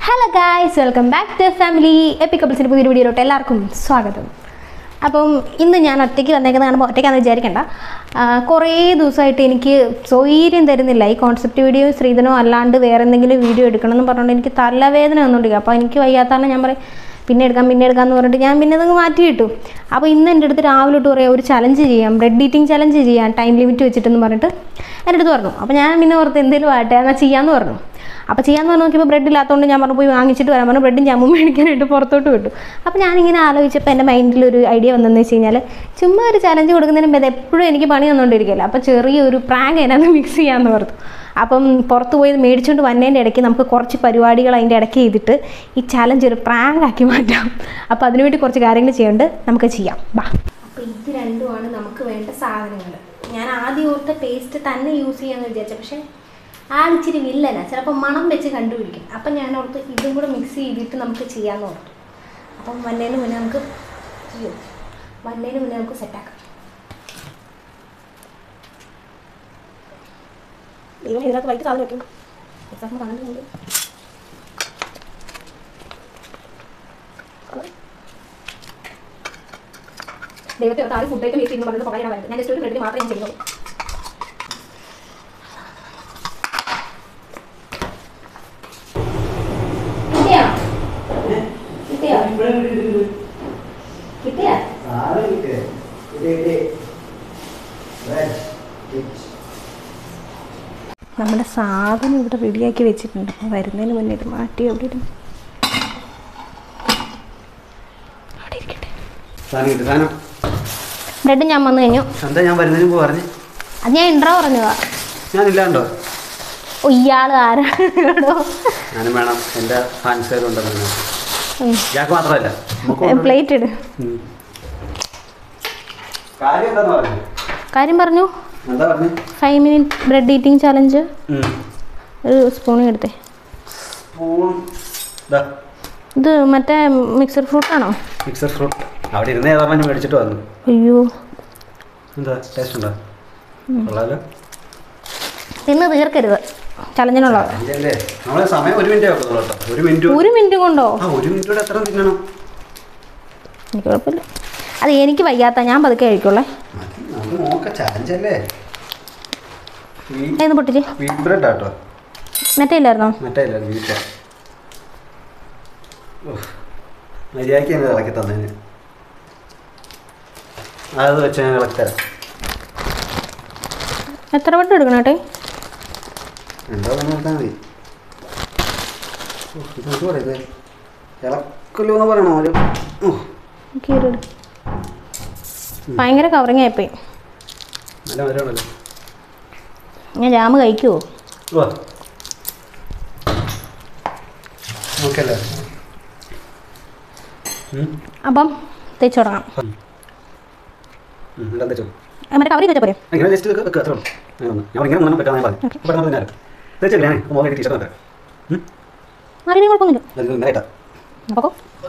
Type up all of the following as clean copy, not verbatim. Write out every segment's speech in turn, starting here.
Hello guys, welcome back to family. Epic Couples പുതിയൊരു വീഡിയോയിലോട്ട് എല്ലാവർക്കും സ്വാഗതം. അപ്പം ഇന്ന് ഞാൻ ഒറ്റയ്ക്ക് വന്നേക്കുന്നത് കാണുമ്പോൾ ഒറ്റയ്ക്കാന്ന് വിചാരിക്കേണ്ട. കുറേ ദിവസമായിട്ട് എനിക്ക് സ്വൈര്യം തരുന്നില്ല ഈ കോൺസെപ്റ്റ് വീഡിയോ ശ്രീധനോ അല്ലാണ്ട് വേറെ എന്തെങ്കിലും വീഡിയോ എടുക്കണമെന്ന് പറഞ്ഞുകൊണ്ട് എനിക്ക് തലവേദന വന്നുകൊണ്ടിരിക്കുക. അപ്പോൾ എനിക്ക് വയ്യാത്തതാണ് ഞാൻ പറയും പിന്നെ എടുക്കാമെന്ന് പറഞ്ഞിട്ട് ഞാൻ പിന്നെ അതങ്ങ് മാറ്റി കിട്ടും. അപ്പോൾ ഇന്ന് എൻ്റെ അടുത്ത് രാവിലെ തൊട്ട് പറയാം ഒരു ചലഞ്ച് ചെയ്യാം, ബ്രെഡ് ഈറ്റിംഗ് ചലഞ്ച് ചെയ്യാം ടൈം ലിമിറ്റ് വെച്ചിട്ടെന്ന് പറഞ്ഞിട്ട് എൻ്റെ അടുത്ത് പറഞ്ഞു. അപ്പോൾ ഞാൻ പിന്നെ ഓർത്ത് എന്തെങ്കിലും ആട്ടെ എന്നാൽ ചെയ്യാമെന്ന് പറഞ്ഞു. അപ്പോൾ ചെയ്യാമെന്ന് പറഞ്ഞ് നോക്കിയപ്പോൾ ബ്രെഡ് ഇല്ലാത്തതുകൊണ്ട് ഞാൻ പറഞ്ഞു പോയി വാങ്ങിച്ചിട്ട് വരാൻ പറഞ്ഞു. ബ്രെഡും ജാമും മേടിക്കാനായിട്ട് പുറത്തോട്ട് വിട്ടു. അപ്പോൾ ഞാനിങ്ങനെ ആലോചിച്ചപ്പോൾ എൻ്റെ മൈൻഡിലൊരു ഐഡിയ വന്നതെന്ന് വെച്ച് കഴിഞ്ഞാൽ ചുമ്മാ ഒരു ചലഞ്ച് കൊടുക്കുന്നതിന് മുമ്പ് എപ്പോഴും എനിക്ക് പണി തന്നുകൊണ്ടിരിക്കുകയല്ലോ. അപ്പോൾ ചെറിയൊരു പ്രാങ്ക് അതിനകത്ത് മിക്സ് ചെയ്യാമെന്ന് പറഞ്ഞു. അപ്പം പുറത്ത് പോയി മേടിച്ചുകൊണ്ട് വന്നതിൻ്റെ ഇടയ്ക്ക് നമുക്ക് കുറച്ച് പരിപാടികൾ അതിൻ്റെ ഇടയ്ക്ക് ചെയ്തിട്ട് ഈ ചലഞ്ച് ഒരു പ്രാങ്ക് ആക്കി മാറ്റാം. അപ്പോൾ അതിനുവേണ്ടി കുറച്ച് കാര്യങ്ങൾ ചെയ്യുന്നുണ്ട്, നമുക്ക് ചെയ്യാം ബാ. അപ്പോൾ ഇത് രണ്ടുമാണ് നമുക്ക് വേണ്ട സാധനങ്ങൾ. ഞാൻ ആദ്യം ഓർത്ത പേസ്റ്റ് തന്നെ യൂസ് ചെയ്യാമെന്ന് വിചാരിച്ചു, പക്ഷേ ആളിച്ചിരി വില്ലന ചിലപ്പോൾ മണം വെച്ച് കണ്ടുപിടിക്കും. അപ്പം ഞാൻ ഓർത്ത് ഇതും കൂടെ മിക്സ് ചെയ്തിട്ട് നമുക്ക് ചെയ്യാമെന്ന് ഓർത്തു. അപ്പം വന്നതിന് മുന്നേ നമുക്ക് സെറ്റാക്കാം. ഇതിനകത്ത് വൈകിട്ട് സാധനം വെക്കും കണ്ടിട്ടുണ്ട്. ദൈവത്തെ ആരും ഫുഡ് ഐറ്റം വെച്ച് പറഞ്ഞത് പറയാൻ വരുന്നത് ഞാൻ ജസ്റ്റ് ഒരു ബ്രെഡ് മാത്രമേ ഞാൻ ചെയ്യുള്ളൂ. നമ്മുടെ സാധനം ഇവിടെ റെഡിയാക്കി വെച്ചിട്ടുണ്ട്. അപ്പോൾ വരുന്നതിന് മുന്നേ ഇത് മാറ്റി അവിടെ ഇടും. അവിടെ ഇരിക്കട്ടെ. ബ്രെഡ് ഞാൻ വന്നു കഴിഞ്ഞു. അത് ഞാൻ ഇൻട്രോ പറഞ്ഞതാ. ഇയാള് ആരാണോ പ്ലേറ്റ് ഇട്. കാര്യം പറഞ്ഞു 5 minute ബ്രെഡ് ഈറ്റിംഗ് ചലഞ്ച്. ഒരു സ്പൂണിങ് എടുത്തേ. ഇത് മറ്റേ മിക്സർ ഫ്രൂട്ട് ആണോ? മിക്സർ ഫ്രൂട്ട് അവിടെ ഇരുന്നേ മേടിച്ചിട്ട് വന്നു. അയ്യോ എന്താ ടേസ്റ്റ് ഉണ്ടോ? തിന്ന് തീർക്കരുത് ചലഞ്ചിനുള്ളത്. സമയം 1 minute ആക്കുള്ളൂ കേട്ടോ. 1 minute കൊണ്ടോ? 1 minute എത്ര തിന്നണം? എനിക്ക് കുഴപ്പമില്ല. അത് എനിക്ക് വയ്യാത്ത ഞാൻ പതുക്കെ കഴിക്കുള്ളേ. ഏന്ന് പൊട്ടിച്ച് മറ്റേ ഇല്ലായിരുന്നോ? മര്യാദയ്ക്ക് ഇളക്കി തന്നെ അത് വെച്ച് ഞാൻ ഇളക്കി തരാം. എത്ര വട്ടം എടുക്കണം ഏട്ടെ? എന്താ തന്നെ എടുത്താൽ മതി. ഇത് പറയുന്നത് ഇളക്കല്ലോ എന്ന് പറയണോ? ഭയങ്കര കവറിങ് ആയിപ്പോയി. നല്ല മരമാണല്ലോ. ഞാൻ ജാമ് കഴിക്കുമോ? അപ്പം തേച്ച് തുടങ്ങാം. മറ്റേ കവറിങ് വെച്ചാൽ പോരെ? അറിയാൻ കുഴപ്പമൊന്നുമില്ല. അപ്പോൾ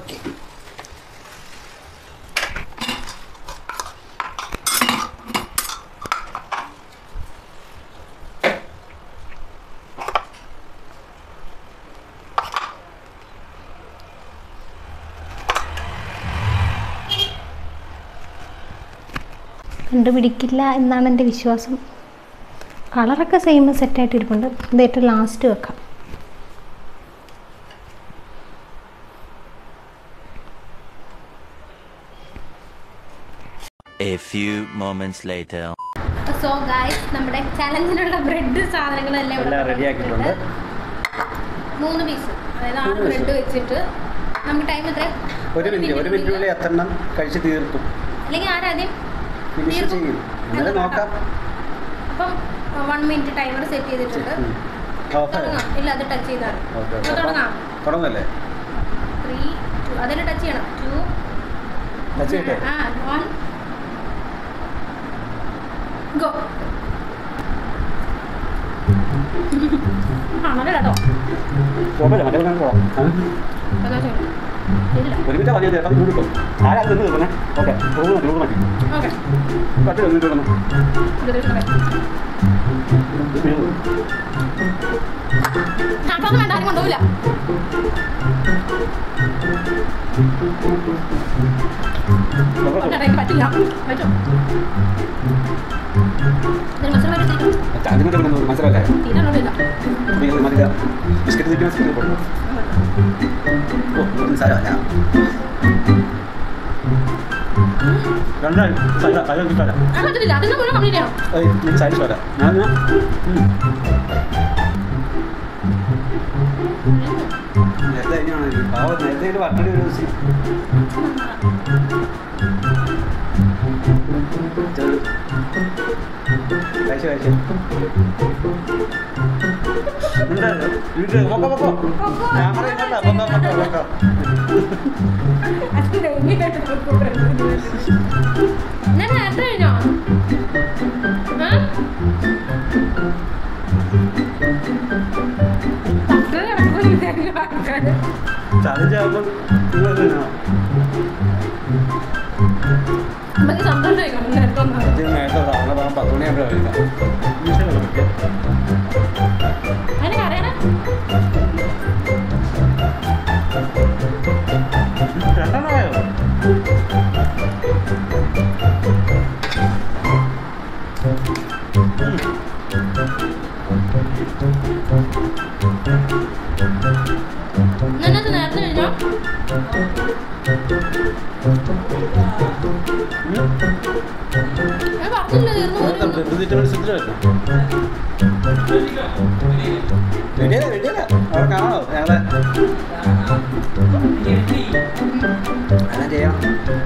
കണ്ടുപിടിക്കില്ല എന്നാണ് എൻ്റെ വിശ്വാസം. കളറൊക്കെ സെയിം സെറ്റായിട്ട് ഇരിപ്പുണ്ട്. ഇത് ഏറ്റവും ലാസ്റ്റ് വെക്കാം. A few moments later. So guys നമ്മുടെ ചലഞ്ചിനുള്ള ബ്രെഡ് സാധനങ്ങളെല്ലാം ഇവിടെ റെഡിയാക്കിയിട്ടുണ്ട്. 3 പീസ്, അതായത് 6 ബ്രെഡ് വെച്ചിട്ട് നമുക്ക് ടൈം എത്ര? 1 മിനിറ്റിനുള്ളിൽ എത്രണ്ണം കഴിച്ച് തീർക്കും? അല്ലെങ്കിൽ ആരാദ്യം നോക്കാം. അപ്പം 1 minute ടൈമർ സെറ്റ് ചെയ്തിട്ടുണ്ട്. ഇല്ല അത് ടച്ച് ചെയ്താൽ തുടങ്ങല്ലേ? 3 2 അതിൽ ടച്ച് ചെയ്യണം. 2 1 ഗോ. ആണല്ലോ കേട്ടോ. ഒരു മിനിറ്റ് മതി. ആരാ നിന്ന് തീർക്കണേ? ഓക്കെ വേണ്ട ആരും കൊണ്ടുപോകില്ല. പറ്റില്ല മനസ്സിലല്ലേ ബിസ്ക്കറ്റ് തിരിച്ച് മനസ്സിലാക്കി കൊടുക്കും ഓ സാരമല്ല രണ്ടായി സൈഡ് വരാം ഞാൻ നേരത്തെ കഴിഞ്ഞാണ് പാവം നേരത്തെ വട്ടടി ഒരു ദിവസം കഴിച്ചു കഴിച്ചു വീട്ടിൽ ക്യാമറ ഇങ്ങോട്ടാ ചലഞ്ചാകുമ്പോൾ നേരത്തെ 10 മണിയാകുമ്പോൾ കഴിക്കാം രണ്ടെണ്ണമായോ നേരത്തെ കഴിഞ്ഞോ അവിടെ കാണാമോ ഞങ്ങളെ അങ്ങനെ ചെയ്യാം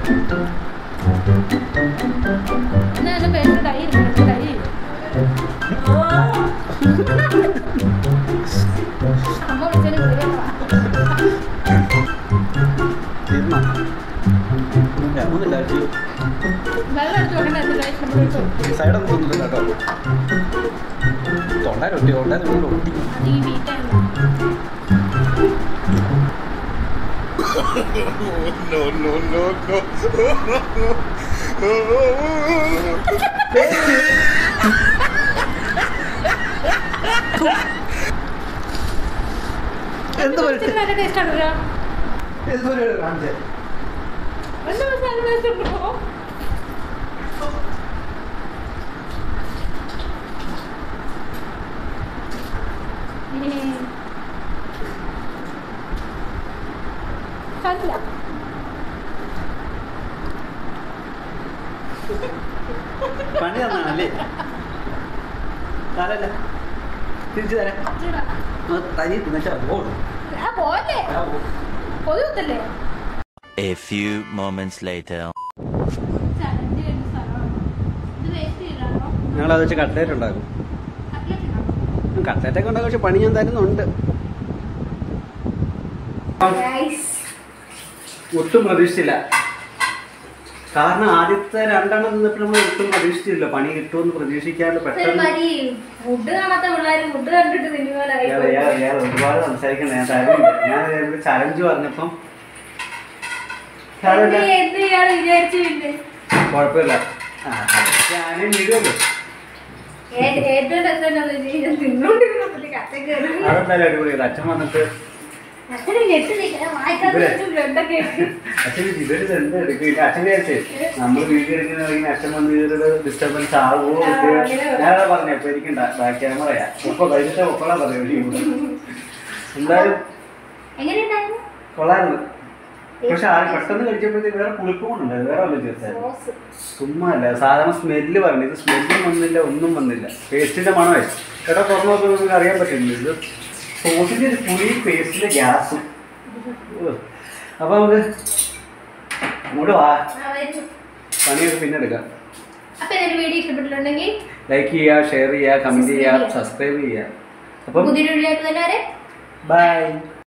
സൈഡൊന്നും തോന്നില്ല കേട്ടോ തൊണ്ടായിരൊട്ടി ഒട്ടി പണി തന്നാണല്ലേ തരല്ല തിരിച്ചു തരാം തനി തിന്നിച്ചാൽ ഓടും A few moments later. ഞങ്ങളത് വെച്ച് കട്ട്ലേറ്റ് ഉണ്ടാക്കും കട്ട്ലേറ്റൊക്കെ ഉണ്ടാക്കും പക്ഷെ പണി ഞാൻ തരുന്നുണ്ട് ഒട്ടും പ്രതീക്ഷിച്ചില്ല കാരണം ആദ്യത്തെ 2 എണ്ണം നിന്നപ്പോൾ നമ്മൾ ഒട്ടും പ്രതീക്ഷിച്ചില്ല പണി കിട്ടുമെന്ന് പ്രതീക്ഷിക്കാണ്ട് പെട്ടെന്ന് ഒരുപാട് സംസാരിക്കണ്ട ഞാൻ തരുന്നില്ല ഞാൻ ചലഞ്ച് പറഞ്ഞപ്പം കുഴപ്പമില്ല ഞാനും വീടുമല്ലോ അതെന്തായാലും അടിപൊളിയത് അച്ഛൻ വന്നിട്ട് അച്ഛൻ ഇവര് എന്താ എടുക്കില്ല അച്ഛൻ വിചാരിച്ചേ നമ്മൾ വീട്ടിൽ എടുക്കുന്ന അച്ഛൻ വന്ന് ഇവരുടെ ഡിസ്റ്റർബൻസ് ആവുമോ ഞാനതാ പറഞ്ഞു അപ്പൊ എനിക്കുണ്ടാ ബാക്ക് ക്യാമറയാ കഴിഞ്ഞിട്ട് ഒപ്പളാ പറയും എന്തായാലും കൊള്ളായിരുന്നു പക്ഷെ പെട്ടെന്ന് കഴിച്ചപ്പോഴത്തേക്ക് വേറെ പുളിപ്പ് കൊണ്ടുണ്ടായിരുന്നു വേറെ വല്ല ചേർത്തായിരുന്നു ചുമ്മാ അല്ല സാധാരണ സ്മെല്ല് പറഞ്ഞു ഇത് സ്മെല്ലും വന്നില്ല ഒന്നും വന്നില്ല പേസ്റ്റിന്റെ മണമായി ചേട്ടാ തുറന്നു നോക്കുമ്പോൾ നമുക്ക് അറിയാൻ പറ്റില്ല ഇത് സോസിന്റെ ഒരു പുളിയും പേസ്റ്റിന്റെ ഗ്യാസും അപ്പൊ നമുക്ക് അങ്ങോട്ട് വാ പണിയൊക്കെ പിന്നെ എടുക്കാം ലൈക്ക് ചെയ്യുക ഷെയർ ചെയ്യുക കമന്റ് ചെയ്യുക സബ്സ്ക്രൈബ് ചെയ്യുക അപ്പം ബൈ.